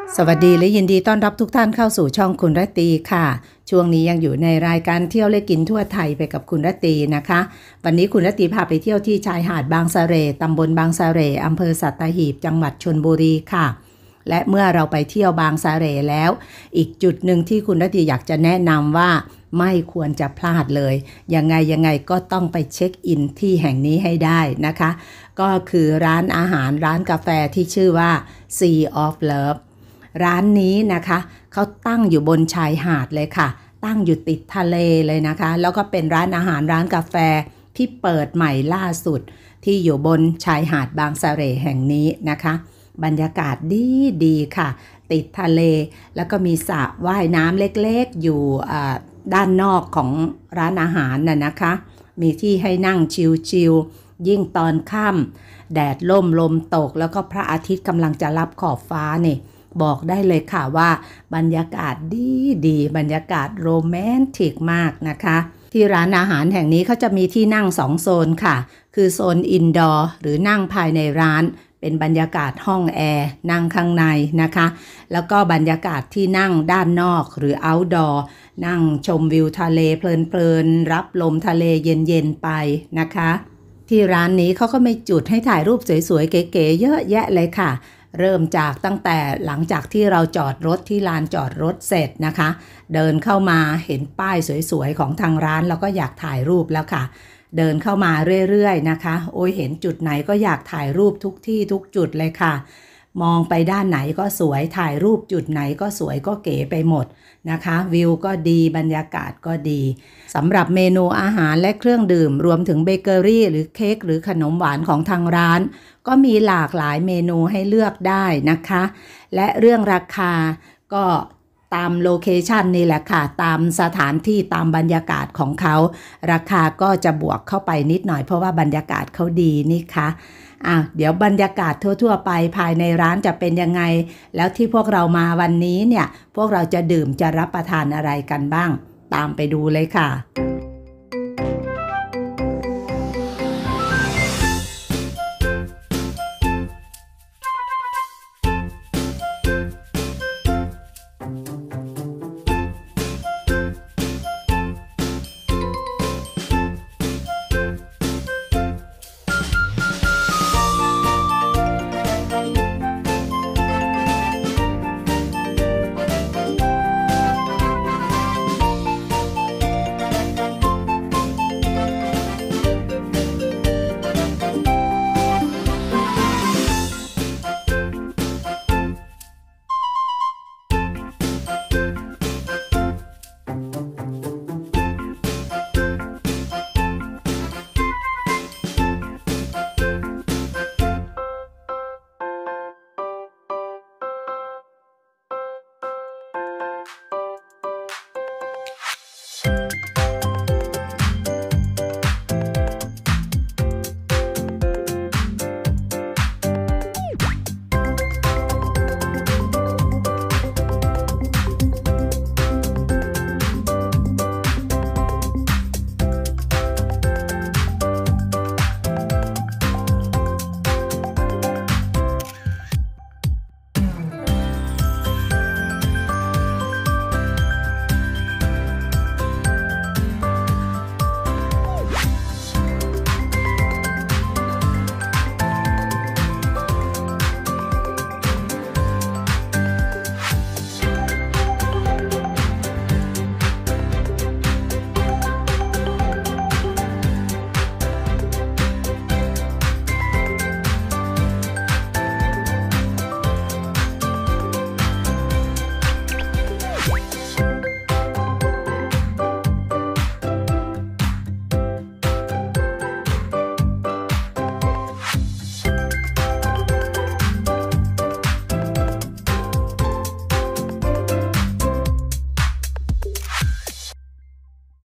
สวัสดีและยินดีต้อนรับทุกท่านเข้าสู่ช่องคุณรตีค่ะช่วงนี้ยังอยู่ในรายการเที่ยวและกินทั่วไทยไปกับคุณรตีนะคะวันนี้คุณรตีพาไปเที่ยวที่ชายหาดบางสะเรตำบลบางสะเรอำเภอสัตหีบจังหวัดชลบุรีค่ะและเมื่อเราไปเที่ยวบางสะเรแล้วอีกจุดหนึ่งที่คุณรตีอยากจะแนะนำว่าไม่ควรจะพลาดเลยยังไงก็ต้องไปเช็คอินที่แห่งนี้ให้ได้นะคะก็คือร้านอาหารร้านกาแฟที่ชื่อว่า Sea of Loveร้านนี้นะคะเขาตั้งอยู่บนชายหาดเลยค่ะตั้งอยู่ติดทะเลเลยนะคะแล้วก็เป็นร้านอาหารร้านกาแฟที่เปิดใหม่ล่าสุดที่อยู่บนชายหาดบางสะเรแห่งนี้นะคะบรรยากาศดีค่ะติดทะเลแล้วก็มีสระว่ายน้ำเล็กๆอยู่ด้านนอกของร้านอาหารนะคะมีที่ให้นั่งชิลๆยิ่งตอนค่ำแดดล่มลมตกแล้วก็พระอาทิตย์กำลังจะลับขอบฟ้านี่บอกได้เลยค่ะว่าบรรยากาศดีบรรยากาศโรแมนติกมากนะคะที่ร้านอาหารแห่งนี้เขาจะมีที่นั่ง2โซนค่ะคือโซนอินดอร์หรือนั่งภายในร้านเป็นบรรยากาศห้องแอร์นั่งข้างในนะคะแล้วก็บรรยากาศที่นั่งด้านนอกหรือ outdoor นั่งชมวิวทะเลเพลินๆรับลมทะเลเย็นๆไปนะคะที่ร้านนี้เขาก็มีจุดให้ถ่ายรูปสวยๆเก๋ๆเยอะแยะเลยค่ะเริ่มจากตั้งแต่หลังจากที่เราจอดรถที่ลานจอดรถเสร็จนะคะเดินเข้ามาเห็นป้ายสวยๆของทางร้านเราก็อยากถ่ายรูปแล้วค่ะเดินเข้ามาเรื่อยๆนะคะโอ้ยเห็นจุดไหนก็อยากถ่ายรูปทุกที่ทุกจุดเลยค่ะมองไปด้านไหนก็สวยถ่ายรูปจุดไหนก็สวยก็เก๋ไปหมดนะคะวิวก็ดีบรรยากาศก็ดีสำหรับเมนูอาหารและเครื่องดื่มรวมถึงเบเกอรี่หรือเค้กหรือขนมหวานของทางร้านก็มีหลากหลายเมนูให้เลือกได้นะคะและเรื่องราคาก็ตามโลเคชันนี่แหละค่ะตามสถานที่ตามบรรยากาศของเขาราคาก็จะบวกเข้าไปนิดหน่อยเพราะว่าบรรยากาศเขาดีนี่ค่ะเดี๋ยวบรรยากาศทั่วๆไปภายในร้านจะเป็นยังไงแล้วที่พวกเรามาวันนี้เนี่ยพวกเราจะดื่มจะรับประทานอะไรกันบ้างตามไปดูเลยค่ะ